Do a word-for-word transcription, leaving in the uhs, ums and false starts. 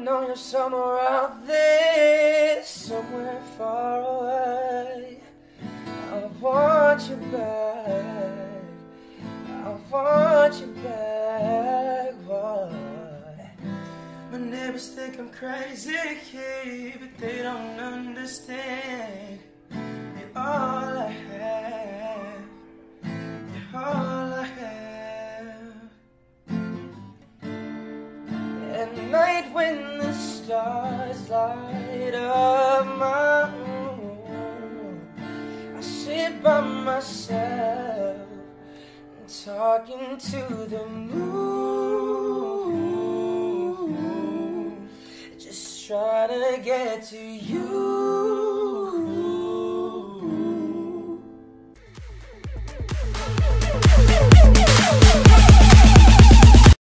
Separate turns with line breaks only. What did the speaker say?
know you're somewhere out there, somewhere far away. I want you back, I want you back, boy. My neighbors think I'm crazy, but they don't understand. You're all I have, you're all I have. At night when the stars light up my room, I sit by myself talking to the moon, just try to get to you.